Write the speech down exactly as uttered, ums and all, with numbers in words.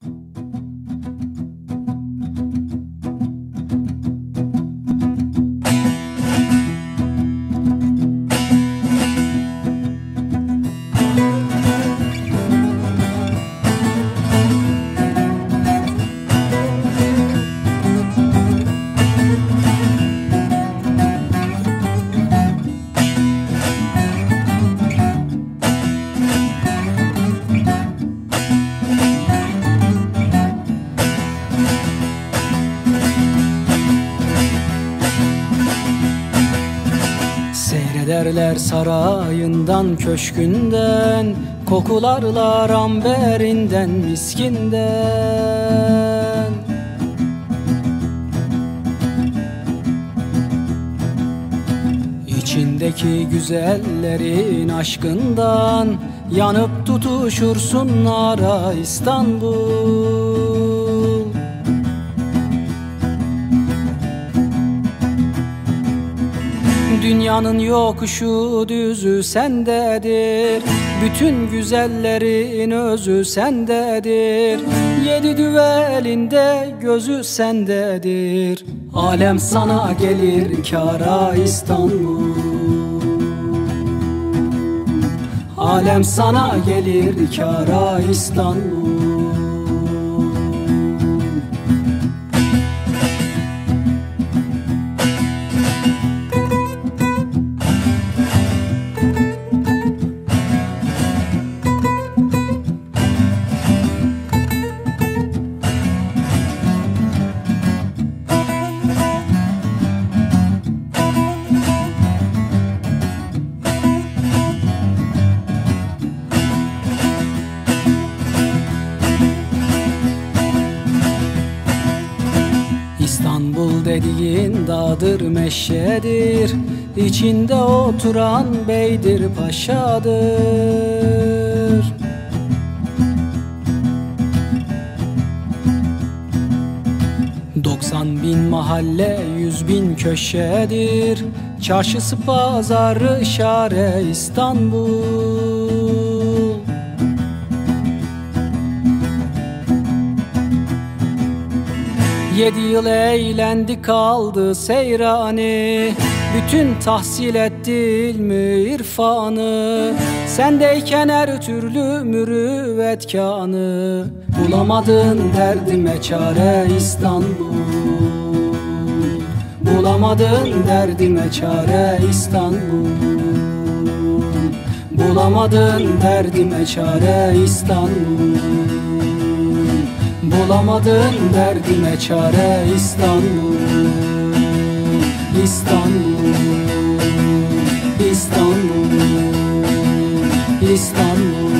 Seyrederler sarayından, köşkünden, kokularlar amberinden, miskinden. İçindeki güzellerin aşkından yanıp tutuşursun nara İstanbul. Dünyanın yokuşu düzü sendedir, bütün güzellerin özü sendedir. Yedi düvelinde gözü sendedir, alem sana gelir kara İstanbul. Alem sana gelir kara İstanbul. İstanbul dediğin dağdır, meşedir, içinde oturan beydir, paşadır. Doksan bin mahalle, yüz bin köşedir, çarşısı pazarı şare İstanbul. Yedi yıl eğlendi kaldı seyrani, bütün tahsil etti ilmi irfanı. Sendeyken her türlü mürüvvetkanı, bulamadın derdime çare İstanbul. Bulamadın derdime çare İstanbul. Bulamadın derdime çare İstanbul. Bulamadın derdime çare İstanbul. İstanbul, İstanbul, İstanbul.